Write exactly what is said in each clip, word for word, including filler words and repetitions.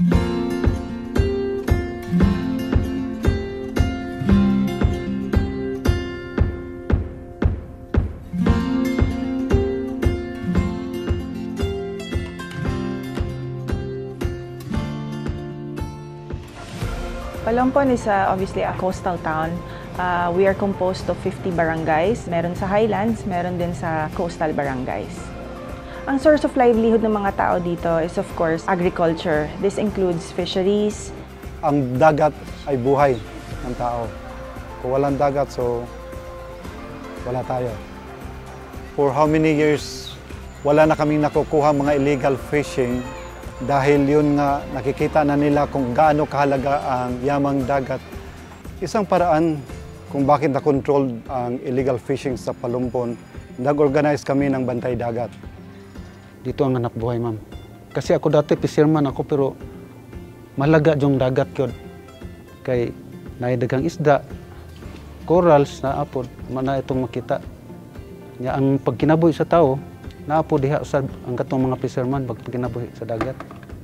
Palompon is uh, obviously a coastal town. Uh, we are composed of fifty barangays. Meron sa highlands, meron din sa coastal barangays. Ang source of livelihood ng mga tao dito is of course agriculture. This includes fisheries. Ang dagat ay buhay ng tao. Kung walang dagat, so wala tayo. For how many years, wala na kaming nakukuha mga illegal fishing. Dahil yun nga, nakikita na nila kung gaano kahalaga ang yamang dagat. Isang paraan kung bakit na-control ang illegal fishing sa Palompon, nag-organize kami ng bantay dagat. Dito ang anak buhay, ma'am. Kasi ako dati fisherman ako, pero malaga yung dagat yun. Kay naidagang isda, corals na apod, na itong makita. Ya, ang pagkinabuhi sa tao, naapo diha sa ang katong mga fisherman pag kinabuhi sa dagat.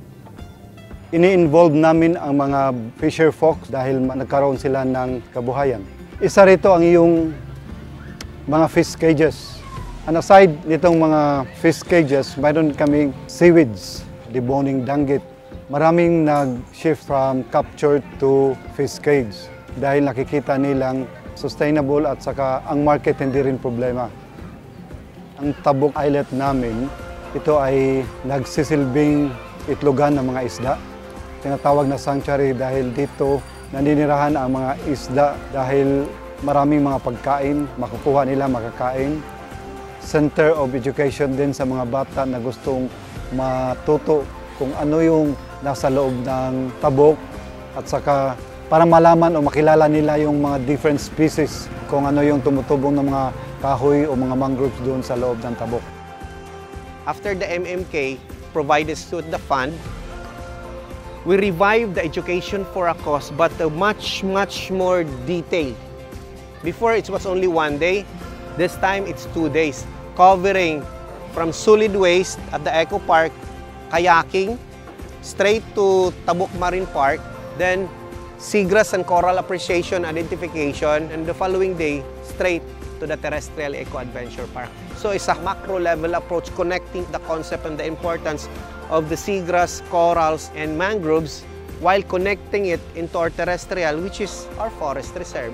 Ini-involve namin ang mga fisher folks dahil nagkaroon sila ng kabuhayan. Isa rito ang iyong mga fish cages. And aside nitong mga fish cages, mayroon kaming seaweeds, deboning danggit. Maraming nag-shift from capture to fish cage dahil nakikita nilang sustainable at saka ang market hindi rin problema. Ang Tabok Islet namin, ito ay nagsisilbing itlogan ng mga isda. Tinatawag na sanctuary dahil dito naninirahan ang mga isda dahil maraming mga pagkain, makukuha nila makakain. Center of education din sa mga bata na gustong matuto kung ano yung nasa loob ng tabok at saka para malaman o makilala nila yung mga different species kung ano yung tumutubong ng mga kahoy o mga mangroves doon sa loob ng tabok. After the M M K provided us with the fund, we revived the education for a cause, but a much, much more detailed. Before it was only one day, this time it's two days, covering from solid waste at the Eco Park, kayaking, straight to Tabok Marine Park, then seagrass and coral appreciation, identification, and the following day, straight to the Terrestrial Eco Adventure Park. So it's a macro-level approach connecting the concept and the importance of the seagrass, corals, and mangroves while connecting it into our terrestrial, which is our forest reserve.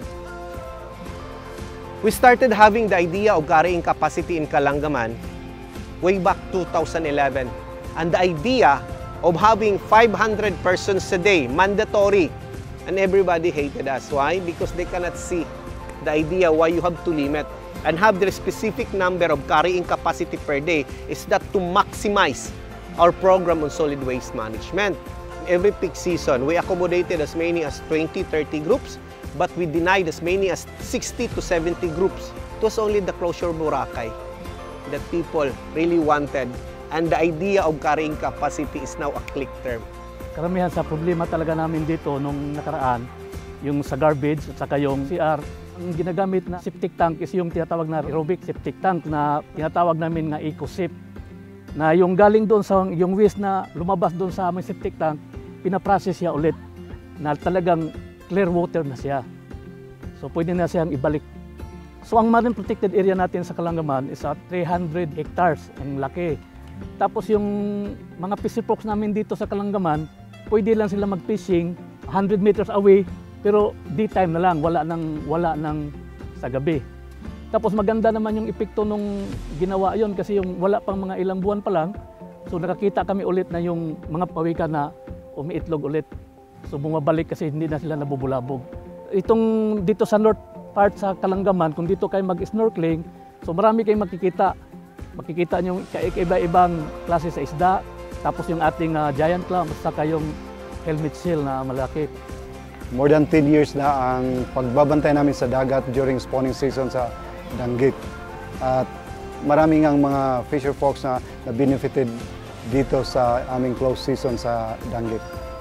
We started having the idea of carrying capacity in Kalangaman way back two thousand eleven. And the idea of having five hundred persons a day, mandatory, and everybody hated us. Why? Because they cannot see the idea why you have to limit and have the specific number of carrying capacity per day is that to maximize our program on solid waste management. Every peak season, we accommodated as many as twenty, thirty groups, but we denied as many as sixty to seventy groups. It was only the closure Boracay that people really wanted, and the idea of carrying capacity is now a click term. Karamihan sa problema talaga namin dito nung nakaraan, yung sa garbage at saka yung C R, ang ginagamit na septic tank is yung tinatawag na aerobic septic tank na tinatawag namin na eco-sip. Na yung galing doon sa yung waste na lumabas doon sa aming septic tank, pinaprocess siya ulit na talagang clear water na siya. So pwede na siyang ibalik. So ang marine protected area natin sa Kalangaman is at three hundred hectares, ang laki. Tapos yung mga piscifolks namin dito sa Kalangaman, pwede lang sila mag-fishing one hundred meters away, pero daytime na lang, wala nang wala nang sa gabi. Tapos maganda naman yung epekto nung ginawa yon kasi yung wala pang mga ilang buwan pa lang, so nakakita kami ulit na yung mga pawikan na umiitlog ulit. So bumabalik kasi hindi na sila nabubulabog. Itong dito sa north part sa Kalangaman, kung dito kayo mag-snorkeling, so marami kayong makikita. Makikita nyo iba-ibang klase sa isda, tapos yung ating uh, giant clam, saka yung helmet seal na malaki. More than ten years na ang pagbabantay namin sa dagat during spawning season sa danggit. At maraming ang mga fisher folks na, na benefited dito sa aming close season sa danggit.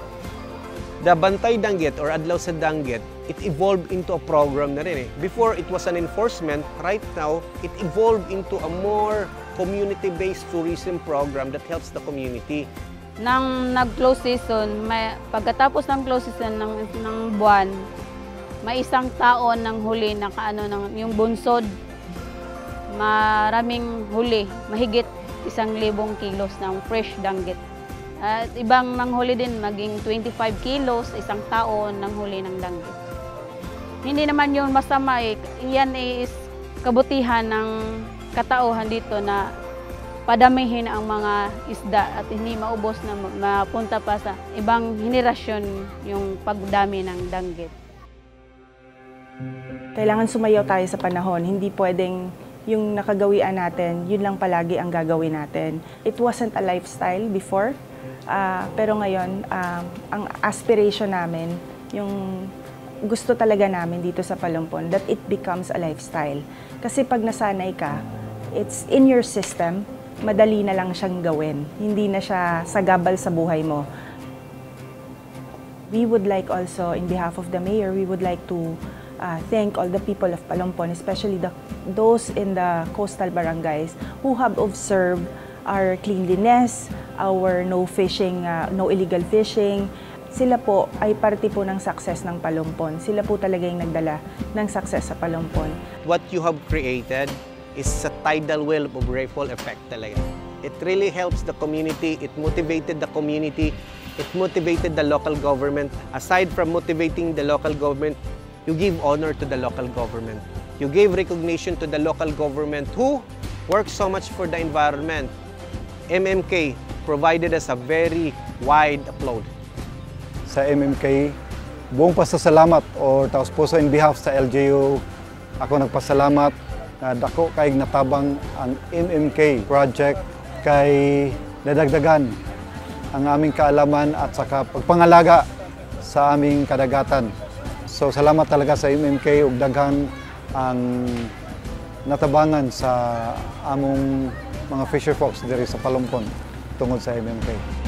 The Bantay Danggit or Adlaw sa Danggit, it evolved into a program na rin eh. Before it was an enforcement, right now it evolved into a more community-based tourism program that helps the community. Nang nag-close season, may, pagkatapos ng close season ng, ng buwan, may isang taon ng huli na kaano ng yung bunsod. Maraming huli, mahigit isang libong kilos ng fresh danggit. At ibang nanghuli din, maging twenty-five kilos, isang taon ng huli ng danggit. Hindi naman yun masama eh. Yan is kabutihan ng katauhan dito na padamihin ang mga isda at hindi maubos na mapunta pa sa ibang henerasyon yung pagdami ng danggit. Kailangan sumayaw tayo sa panahon. Hindi pwedeng yung nakagawian natin, yun lang palagi ang gagawin natin. It wasn't a lifestyle before, uh, pero ngayon, uh, ang aspiration namin, yung gusto talaga namin dito sa Palompon, that it becomes a lifestyle. Kasi pag nasanay ka, it's in your system, madali na lang siyang gawin. Hindi na siya sagabal sa buhay mo. We would like also, in behalf of the mayor, we would like to uh, thank all the people of Palompon, especially the, those in the coastal barangays who have observed our cleanliness, our no fishing, uh, no illegal fishing. Sila po ay parte po ng success ng Palompon. Sila po talaga yung nagdala ng success sa Palompon. What you have created is a tidal wave of ripple effect talaga. It really helps the community, it motivated the community, it motivated the local government. Aside from motivating the local government, you give honor to the local government. You gave recognition to the local government who works so much for the environment. M M K provided us a very wide applaud. Sa M M K, buong pasasalamat o taos puso in behalf sa L G U, ako nagpasalamat na dako kay natabang ang M M K project kay nadagdagan ang aming kaalaman at saka pagpangalaga sa aming kadagatan. So salamat talaga sa M M K ug daghan ang natabangan sa among mga fisher folks diri sa Palompon tungod sa M M K.